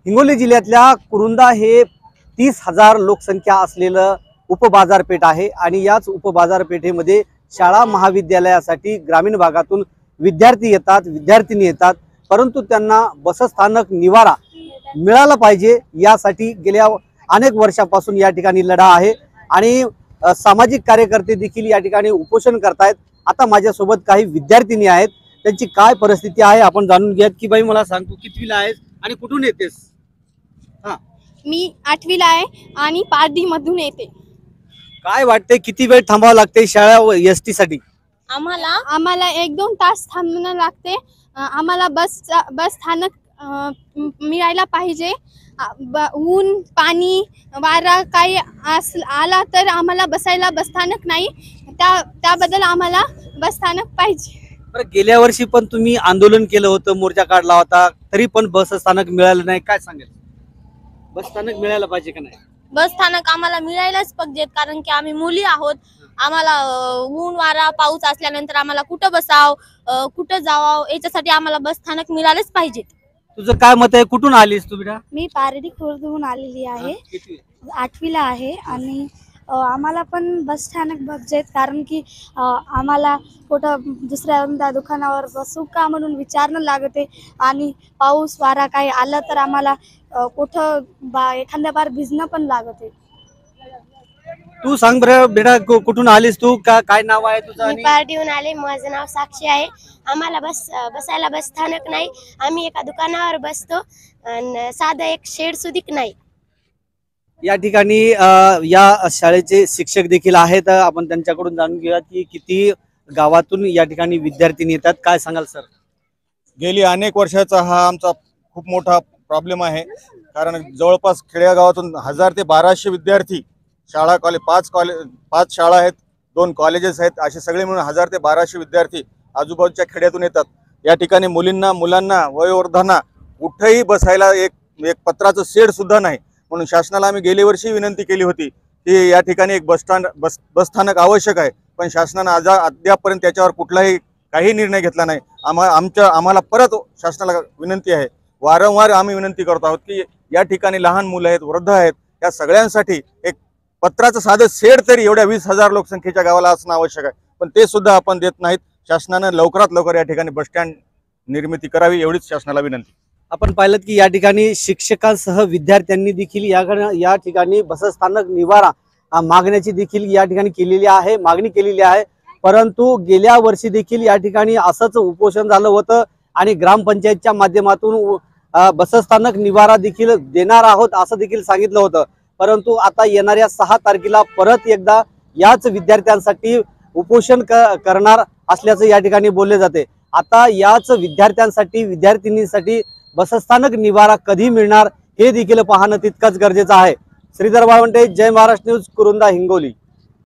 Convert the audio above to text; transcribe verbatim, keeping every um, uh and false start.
हिंगोली जिल्ह्यातल्या कुरुंदा हे तीस हजार लोकसंख्या असलेलं उपबाजारपेठ आहे आणि याच उपबाजारपेठेमध्ये शाळा महाविद्यालयासाठी ग्रामीण भागातून विद्यार्थी येतात, विद्यार्थिनी येतात, परंतु त्यांना बसस्थानक निवारा मिळाला पाहिजे यासाठी गेल्या अनेक वर्षापासून या ठिकाणी लढा आहे आणि सामाजिक कार्यकर्ते देखील या ठिकाणी उपोषण करतायत। आता माझ्यासोबत काही विद्यार्थिनी आहेत, त्यांची काय परिस्थिती आहे आपण जाणून घेऊयात। की बाई मला सांग, तू कितवीला आहेस आणि कुठून येतेस? हां, मी आठवीला आहे आणि पारडी मधून येते। काय वाटते किती वेळ थांबावं लागते शाळा व एसटी साठी? आम्हाला आम्हाला एक दोन तास थांबणं लागते। आम्हाला बस बस स्थानक मिळायला पाहिजे। ऊन पाणी वारा काही आला तर आम्हाला बसायला बसस्थानक नाही, त्या त्याबद्दल आम्हाला बसस्थानक पाहिजे। बरं, गेल्या वर्षी पण तुम्ही आंदोलन केलं होतं, मोर्चा काढला होता, तरी पण बस स्थानक मिळालं नाही, काय सांगेल? बस स्थानक मिळायला पाहिजे का नाही? बस स्थानक आम्हाला मिळायलाच पाहिजे, कारण की आम्ही मुली आहोत। आम्हाला ऊन वारा पाऊस असल्यानंतर आम्हाला कुठं बसाव कुठं जावाव याच्यासाठी आम्हाला बस स्थानक मिळालंच पाहिजे। तुझं काय मत आहे? कुठून आलीस तू बेटा? मी पारडी खुर्दहून आलेली आहे, आठवीला आहे आणि आम्हाला पण बस स्थानक बघजेत, कारण की आम्हाला कुठं दुसऱ्या दुकानावर बसू का म्हणून विचारणं लागते आणि पाऊस वारा काही आलं तर आम्हाला कुठं बा एखाद्या बार भिजणं पण लागते। तू सांग बरं बेटा, कुठून आलीस तू? का काय नाव आहे तुझं? मी पारडीहून आले, माझं नाव साक्षी आहे। आम्हाला बस बसायला बस स्थानक नाही, आम्ही एका दुकानावर बसतो आणि साधं एक शेड सुधीक नाही। या ठिकाणी या शाळेचे शिक्षक देखील आहेत, आपण त्यांच्याकडून जाणून घेऊया की किती गावातून या ठिकाणी विद्यार्थी येतात। काय सांगाल सर? गेली अनेक वर्षाचा हा आमचा खूप मोठा प्रॉब्लेम आहे, कारण जवळपास खेडेगावातून हजार ते बाराशे विद्यार्थी शाळा कॉलेज पाच कॉलेज पाच शाळा आहेत, दोन कॉलेजेस आहेत, असे सगळे मिळून हजार ते बाराशे विद्यार्थी आजूबाजूच्या खेड्यातून येतात। या ठिकाणी मुलींना मुलांना वयोवृद्धांना कुठेही बसायला एक एक पत्राचं शेड सुद्धा नाही, म्हणून शासनाला आम्ही गेल्या वर्षी विनंती केली होती की या ठिकाणी एक बस स्टँड बस बसस्थानक आवश्यक आहे, पण शासनानं आज अद्यापपर्यंत त्याच्यावर कुठलाही काही निर्णय घेतला नाही। आम्हा आमच्या आम्हाला परत शासनाला विनंती आहे, वारंवार आम्ही विनंती करत आहोत की या ठिकाणी लहान मुलं आहेत, वृद्ध आहेत, या सगळ्यांसाठी एक पत्राचं साधं शेड तरी एवढ्या वीस हजार लोकसंख्येच्या गावाला असणं आवश्यक आहे, पण ते सुद्धा आपण देत नाहीत। शासनानं लवकरात लवकर या ठिकाणी बस स्टँड निर्मिती करावी एवढीच शासनाला विनंती। आपण पाहिलं की या ठिकाणी शिक्षकांसह विद्यार्थ्यांनी देखील या या ठिकाणी बसस्थानक निवारा मागण्याची देखील या ठिकाणी केलेली आहे मागणी केलेली आहे, परंतु गेल्या वर्षी देखील या ठिकाणी असंच उपोषण झालं होतं आणि ग्रामपंचायतच्या माध्यमातून बसस्थानक निवारा देखील देणार आहोत असं देखील सांगितलं होतं। परंतु आता येणाऱ्या सहा तारखेला परत एकदा याच विद्यार्थ्यांसाठी उपोषण करणार असल्याचं या ठिकाणी बोलले जाते। आता याच विद्यार्थ्यांसाठी विद्यार्थिनींसाठी बसस्थानक निवारा कधी मिळणार हे देखील पाहणं तितकंच गरजेचं आहे। श्रीधर वाळवंटे, जय महाराष्ट्र न्यूज, कुरुंदा, हिंगोली।